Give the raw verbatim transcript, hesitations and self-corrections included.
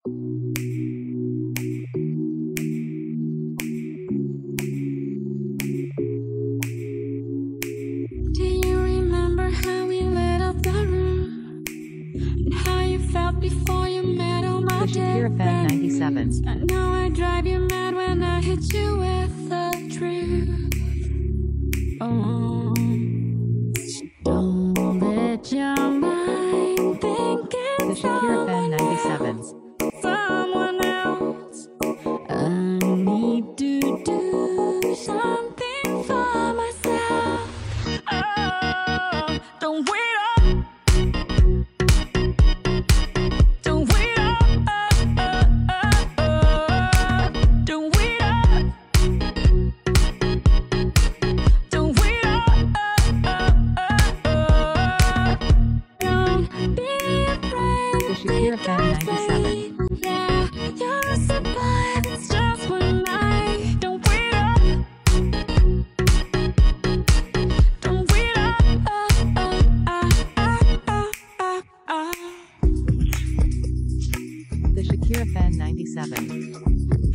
Do you remember how we lit up the room? And how you felt before you met all my The Shakira fan ninety-seven. I know I drive you mad when I hit you with the truth. Oh, don't let your mind think The it's Shakira fan ninety-seven. someone else. I need to do something for myself. Oh, don't wait up. Don't wait up. Oh, oh, oh, oh. Don't wait up. Don't wait up. Oh, oh, oh, oh. Don't be afraid. The Shakira fan ninety-seven. Yeah, you'll survive. It's just one night. Don't wait up. Don't wait up. Oh, oh, oh, oh, oh, oh. The Shakira fan ninety-seven.